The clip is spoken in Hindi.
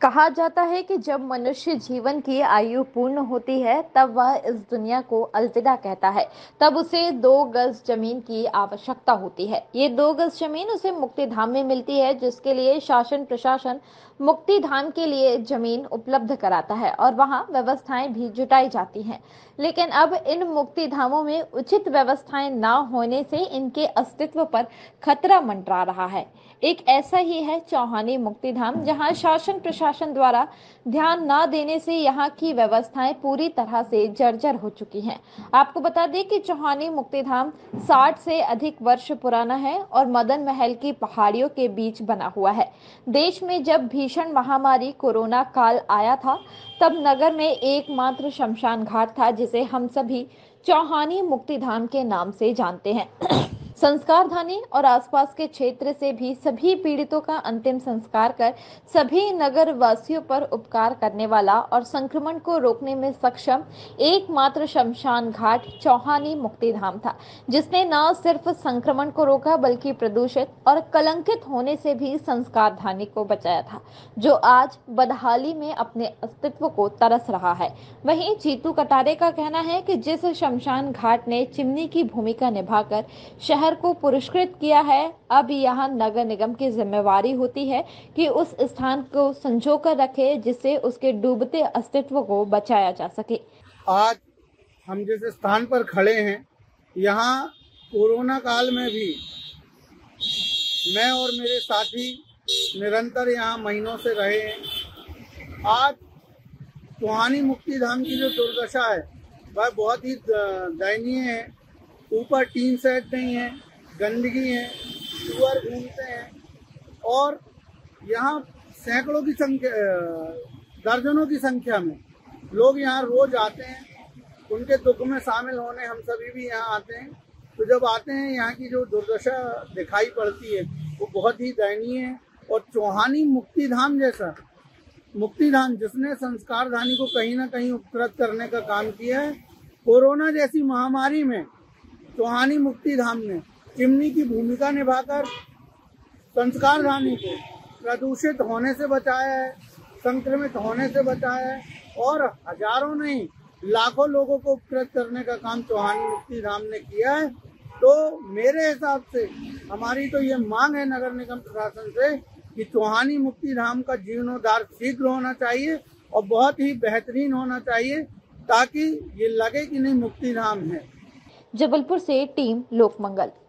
कहा जाता है कि जब मनुष्य जीवन की आयु पूर्ण होती है तब वह इस दुनिया को अलविदा कहता है। तब उसे 2 गज जमीन की आवश्यकता होती है। ये 2 गज जमीन उसे मुक्ति धाम में मिलती है, जिसके लिए शासन प्रशासन मुक्ति धाम के लिए जमीन उपलब्ध कराता है और वहां व्यवस्थाएं भी जुटाई जाती हैं। लेकिन अब इन मुक्ति धामों में उचित व्यवस्थाएं न होने से इनके अस्तित्व पर खतरा मंडरा रहा है। एक ऐसा ही है चौहानी मुक्ति धाम, जहां शासन प्रशासन द्वारा ध्यान न देने से यहाँ की व्यवस्थाएं पूरी तरह से जर्जर हो चुकी हैं। आपको बता दें कि चौहानी मुक्ति धाम 60 से अधिक वर्ष पुराना है और मदन महल की पहाड़ियों के बीच बना हुआ है। देश में जब भीषण महामारी कोरोना काल आया था, तब नगर में एकमात्र शमशान घाट था जिसे हम सभी चौहानी मुक्ति धाम के नाम से जानते हैं। संस्कार धानी और आसपास के क्षेत्र से भी सभी पीड़ितों का अंतिम संस्कार कर सभी नगर वासियों पर उपकार करने वाला और संक्रमण को रोकने में सक्षम एकमात्र शमशान घाट चौहानी मुक्ति धाम था, जिसने न सिर्फ संक्रमण को रोका बल्कि प्रदूषित और कलंकित होने से भी संस्कार धानी को बचाया था, जो आज बदहाली में अपने अस्तित्व को तरस रहा है। वहीं जीतू कटारे का कहना है कि जिस शमशान घाट ने चिमनी की भूमिका निभाकर शहर को पुरस्कृत किया है, अब यहाँ नगर निगम की जिम्मेवारी होती है कि उस स्थान को संजो कर रखे, जिससे उसके डूबते अस्तित्व को बचाया जा सके। आज हम जिस स्थान पर खड़े हैं, यहाँ कोरोना काल में भी मैं और मेरे साथी निरंतर यहाँ महीनों से रहे हैं। आज चौहानी मुक्ति धाम की जो दुर्दशा है वह बहुत ही दयनीय है। ऊपर टीन सेट नहीं है, गंदगी है, सुअर घूमते हैं और यहाँ सैकड़ों की संख्या, दर्जनों की संख्या में लोग यहाँ रोज आते हैं। उनके दुख में शामिल होने हम सभी भी यहाँ आते हैं। तो जब आते हैं, यहाँ की जो दुर्दशा दिखाई पड़ती है वो बहुत ही दयनीय है। और चौहानी मुक्ति धाम जैसा मुक्ति धाम जिसने संस्कार धानी को कहीं ना कहीं उपकृत करने का काम किया है, कोरोना जैसी महामारी में चौहानी मुक्ति धाम ने चिमनी की भूमिका निभाकर संस्कार धानी को प्रदूषित होने से बचाया है, संक्रमित होने से बचाया है और हजारों नहीं लाखों लोगों को उपकृत करने का काम चौहानी मुक्ति धाम ने किया है। तो मेरे हिसाब से हमारी तो ये मांग है नगर निगम प्रशासन से कि चौहानी मुक्ति धाम का जीर्णोद्धार शीघ्र होना चाहिए और बहुत ही बेहतरीन होना चाहिए, ताकि ये लगे कि नहीं मुक्ति धाम है। जबलपुर से टीम लोकमंगल।